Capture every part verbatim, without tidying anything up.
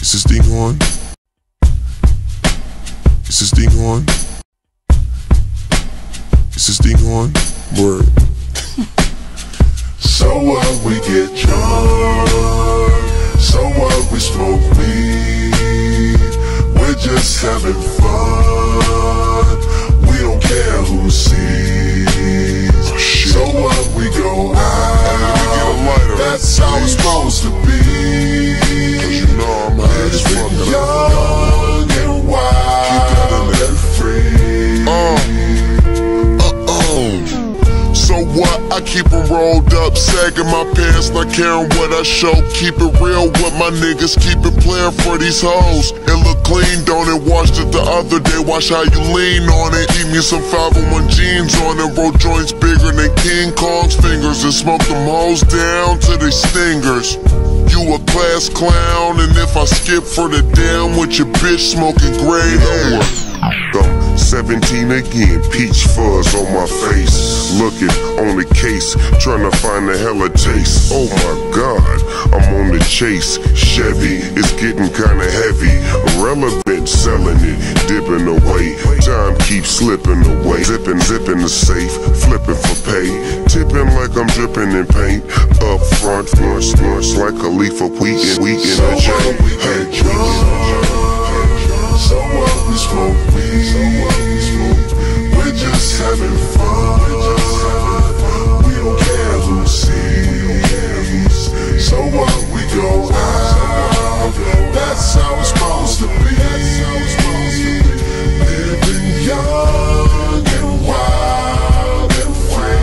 Is this thing on? Is this thing on? Is this thing on? Word. So what, we get drunk. So what, we smoke weed. We're just having fun. We don't care who sees. Oh, shit. So what, we go out. That's how it's supposed to be. Cause you know I'm high as fuck. Living young and wild and free. Uh, uh-oh. So what? I keep them rolled up, sagging my pants, not caring what I show. Keep it real with my niggas, keep it playing for these hoes. It look clean, don't it? Washed it the other day, watch how you lean on it. Eat me some five oh one jeans on it, roll joints bigger than King Kong's fingers, and smoke them hoes down to they stingers. You a class clown, and if I skip for the damn with your bitch smoking gray hair. I'm seventeen again, peach fuzz on my face. Looking on the case, trying to find a hella taste. Oh my god, I'm on the chase. Chevy, it's getting kinda heavy. Irrelevant, selling it, dipping away. Time keeps slipping away. Zipping, zipping the safe, flipping for pay. Tipping like I'm dripping in paint. Up front, front, front, like a leaf of wheat and wheat in a J. Hey, so what, we smoke weed. So what, we smoke weed. We're just having fun. We don't care who sees. So what, we go out. That's how it's supposed to be. Living young and wild and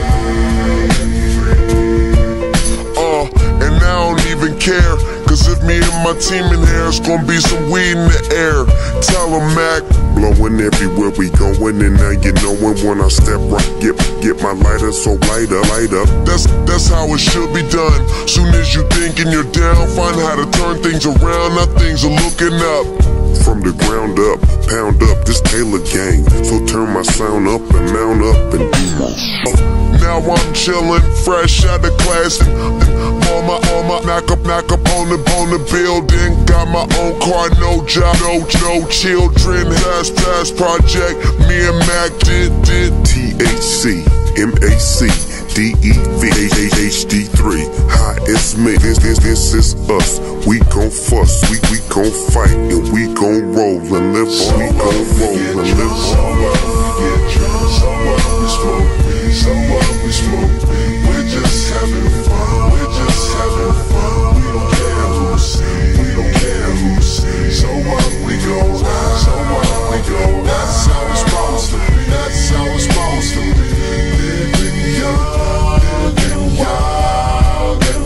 free. Uh, and I don't even care. Cause if me and my team in here, it's gonna be some weed in the air. Tell 'em, Mac. Blowing everywhere we going, and now you knowin' when I step right, get get my lighter, so light up, light up. That's that's how it should be done. Soon as you thinkin' you're down, find how to turn things around. Now things are looking up. From the ground up, pound up this Taylor gang. So turn my sound up and mount up and do more. Now I'm chillin', fresh out of class. On my, on my, knock up, knock up on the, on the building. Got my own car, no job, no, no children. That's, that's project, me and Mac did, did. T H C, M A C, D E V H D three. Hi, it's me, this, this, this is us. We gon' fuss, we, we gon' fight, and we gon' roll and live on. We gon' roll and live on. So what, we get drunk. So what, we smoke weed. So what, we smoke weed. We're just having fun. We're just having fun. We don't care who sees. We don't care who sees. So what, we go out. So what, we go out. That's how it's supposed to be. That's how it's supposed to be. Living young and wild and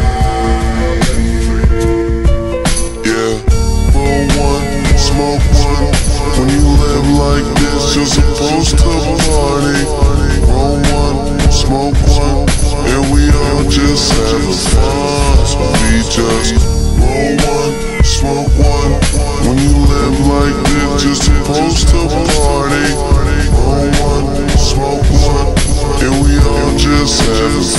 free. Yeah, roll one, smoke one. When you live like this, you're supposed to party. Roll one, smoke one, and we all just having fun. So we just roll one, smoke one. When you live like this, you're supposed to party. Roll one, smoke one, and we all just having